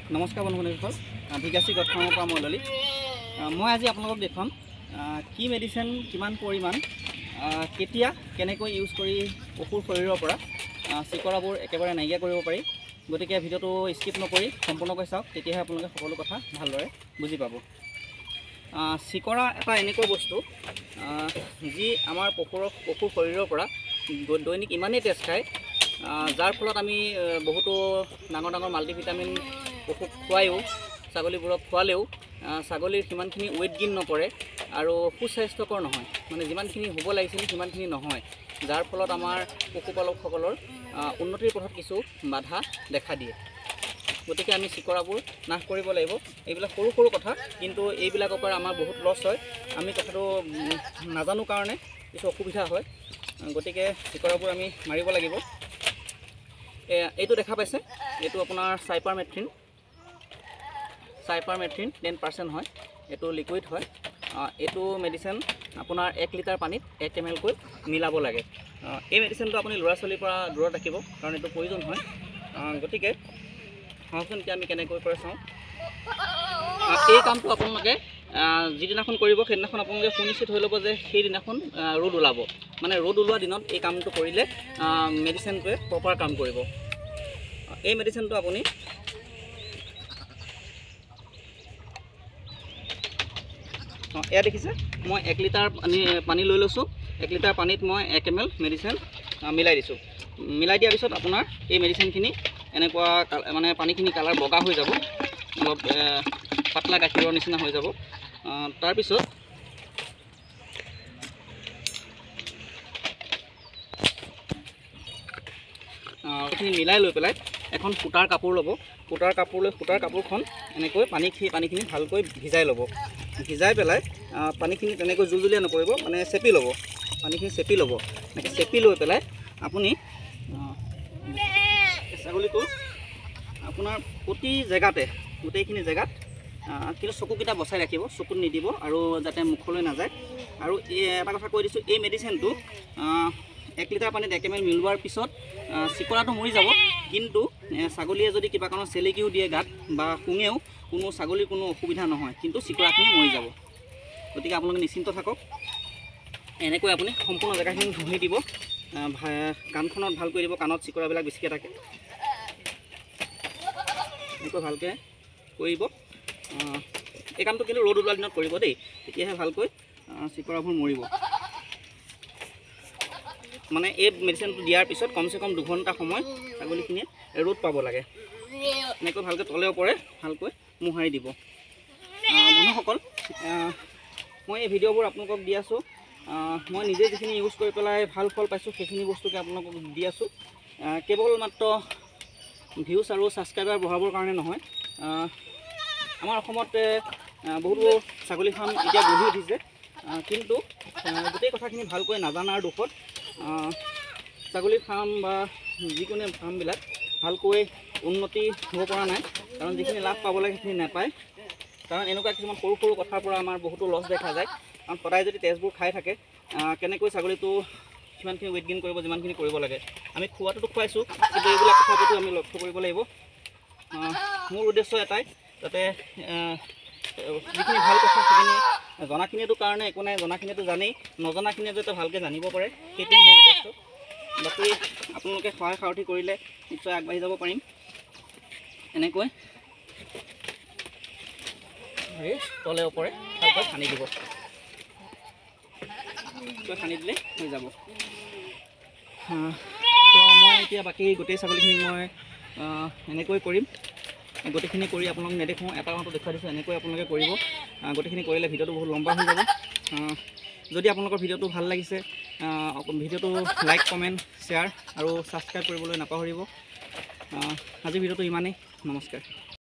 নমস্কাৰ বন্ধুসকল, ভিগাচি গট ফাৰ্মৰ পৰা মই ললিত। মই আজি আপোনালোকক দেখুৱাম কি মেডিচিন কিমান পৰিমাণ কেতিয়া কেনেকৈ ইউজ কৰি পশুৰ শৰীৰৰ পৰা চিকৰাবোৰ একেবাৰে নাইকিয়া কৰিব পাৰি। গতিকে ভিডিঅ'টো স্কিপ নকৰি সম্পূৰ্ণকৈ চাওক, তেতিয়াহে আপোনালোকে সকলো কথা ভালদৰে বুজি পাব। চিকৰা এটা এনেকুৱা বস্তু যি আমাৰ পশুৰ শৰীৰৰ পৰা দৈনিক ইমানেই তেজ খায়, যাৰ ফলত আমি বহুতো ডাঙৰ ডাঙৰ মাল্টিভিটামিন পশুক খুৱায়ো, ছাগলীবোৰক খোৱালেও ছাগলীৰ সিমানখিনি ৱেইট গেইন নকৰে আৰু সুস্বাস্থ্যকৰ নহয়, মানে যিমানখিনি হ'ব লাগিছিল সিমানখিনি নহয়, যাৰ ফলত আমাৰ পশুপালকসকলৰ উন্নতিৰ পথত কিছু বাধা দেখা দিয়ে। গতিকে আমি চিকৰাবোৰ নাশ কৰিব লাগিব। এইবিলাক সৰু সৰু কথা, কিন্তু এইবিলাকৰ পৰা আমাৰ বহুত লছ হয়। আমি কথাটো নাজানো কাৰণে কিছু অসুবিধা হয়। গতিকে চিকৰাবোৰ আমি মাৰিব লাগিব। এইটো দেখা পাইছে, এইটো আপোনাৰ চাইপাৰমেথ্ৰিন 10% হয়। এইটো লিকুইড হয়। এইটো মেডিচিন আপোনাৰ 1 লিটাৰ পানীত 1 ml কৈ মিলাব লাগে। এই মেডিচিনটো আপুনি ল'ৰা ছোৱালীৰ পৰা দূৰত ৰাখিব, কাৰণ এইটো প্ৰয়োজন হয়। গতিকে চাওকচোন এতিয়া আমি কেনেকৈ কৰে চাওঁ। এই কামটো আপোনালোকে যিদিনাখন কৰিব সেইদিনাখন আপোনালোকে সুনিশ্চিত হৈ ল'ব যে সেইদিনাখন ৰ'দ ওলাব, মানে ৰ'দ ওলোৱা দিনত এই কামটো কৰিলে মেডিচিনটোৱে প্ৰপাৰ কাম কৰিব। এই মেডিচিনটো আপুনি এয়া দেখিছে, মই 1 লিটাৰ পানী লৈ লৈছোঁ। 1 লিটাৰ পানীত মই 1 ml মেডিচিন মিলাই দিছোঁ। মিলাই দিয়াৰ পিছত আপোনাৰ এই মেডিচিনখিনি এনেকুৱা মানে পানীখিনি কালাৰ বগা হৈ যাব, অলপ পাতলা গাখীৰৰ নিচিনা হৈ যাব। তাৰপিছত এইখিনি মিলাই লৈ পেলাই এখন সূতাৰ কাপোৰ ল'ব। সূতাৰ কাপোৰখন এনেকৈ পানীখিনি ভালকৈ ভিজাই ল'ব। ভিজাই পেলাই পানীখিনি তেনেকৈ জুলজুলীয়া নকৰিব, মানে চেপি ল'ব। পানীখিনি চেপি ল'ব। এনেকৈ চেপি লৈ পেলাই আপুনি ছাগলীটো আপোনাৰ প্ৰতি জেগাতে, গোটেইখিনি জেগাত কিন্তু চকুকেইটা বচাই ৰাখিব, চকুত নিদিব আৰু যাতে মুখলৈ নাযায়। আৰু এটা কথা কৈ দিছোঁ, এই মেডিচিনটো 1 লিটাৰ পানীত 1 ml মিলোৱাৰ পিছত চিকৰাটো মৰি যাব, কিন্তু ছাগলীয়ে যদি কিবা কাৰণত চেলেকিও দিয়ে গাত বা শুঙেও কোনো ছাগলীৰ কোনো অসুবিধা নহয়, কিন্তু চিকৰাখিনি মৰি যাব। গতিকে আপোনালোকে নিশ্চিন্ত থাকক। এনেকৈ আপুনি সম্পূৰ্ণ জেগাখিনি ঘঁহি দিব, কাণখনত ভালকৈ দিব, কাণত চিকৰাবিলাক বেছিকৈ থাকে। এনেকৈ ভালকৈ কৰিব। এই কামটো কিন্তু ৰ'দ ওলোৱা দিনত কৰিব দেই, তেতিয়াহে ভালকৈ চিকৰাবোৰ মৰিব। মানে এই মেডিচিনটো দিয়াৰ পিছত কমচে কম 2 ঘণ্টা সময় ছাগলীখিনিয়ে ৰ'দ পাব লাগে। এনেকৈ ভালকৈ তলে ওপৰে ভালকৈ মোহাৰি দিব। বন্ধুসকল, মই এই ভিডিঅ'বোৰ আপোনালোকক দি আছোঁ। মই নিজে যিখিনি ইউজ কৰি পেলাই ভাল ফল পাইছোঁ সেইখিনি বস্তুকে আপোনালোকক দি আছোঁ। কেৱল মাত্ৰ ভিউজ আৰু ছাবস্ক্ৰাইবাৰ বঢ়াবৰ কাৰণে নহয়। আমাৰ অসমত বহুতো ছাগলী ফাৰ্ম এতিয়া গঢ়ি উঠিছে, কিন্তু গোটেই কথাখিনি ভালকৈ নাজানাৰ দুখত ছাগলী ফাৰ্ম বা যিকোনো ফাৰ্মবিলাক ভালকৈ উন্নতি হ'ব পৰা নাই। কাৰণ যিখিনি লাভ পাব লাগে সেইখিনি নাপায়। কাৰণ এনেকুৱা কিছুমান সৰু সৰু কথাৰ পৰা আমাৰ বহুতো লছ দেখা যায়। কাৰণ সদায় যদি তেজবোৰ খাই থাকে, কেনেকৈ ছাগলীটো সিমানখিনি ৱেইট গেইন কৰিব যিমানখিনি কৰিব লাগে। আমি খোৱাটোতো খুৱাইছোঁ, কিন্তু এইবিলাক কথাৰ প্ৰতি আমি লক্ষ্য কৰিব লাগিব। মোৰ উদ্দেশ্য এটাই, যাতে যিখিনি ভাল কথা সেইখিনি জনাখিনিয়েতো কাৰণে একো নাই, জনাখিনিয়েতো জানেই, নজনাখিনিয়ে যাতে ভালকৈ জানিব পাৰে, সেইটোৱে মোৰ উদ্দেশ্য। বাকী আপোনালোকে সহায় সাৰথি কৰিলে নিশ্চয় আগবাঢ়ি যাব পাৰিম। এনেকৈ তলে ওপৰে ভালকৈ সানি দিব। সানি দিলে হৈ যাব। তো মই এতিয়া বাকী গোটেই ছাগলীখিনি মই এনেকৈ কৰিম। গোটেইখিনি কৰি আপোনালোকক নেদেখোঁ, এটা মাত্ৰ দেখুৱাই দিছোঁ। এনেকৈ আপোনালোকে কৰিব। গোটেইখিনি কৰিলে ভিডিঅ'টো বহুত লম্বা হৈ যাব। যদি আপোনালোকৰ ভিডিঅ'টো ভাল লাগিছে, ভিডিঅ'টো লাইক, কমেণ্ট, শ্বেয়াৰ আৰু ছাবস্ক্ৰাইব কৰিবলৈ নাপাহৰিব। আজিৰ ভিডিঅ'টো ইমানেই। নমস্কাৰ।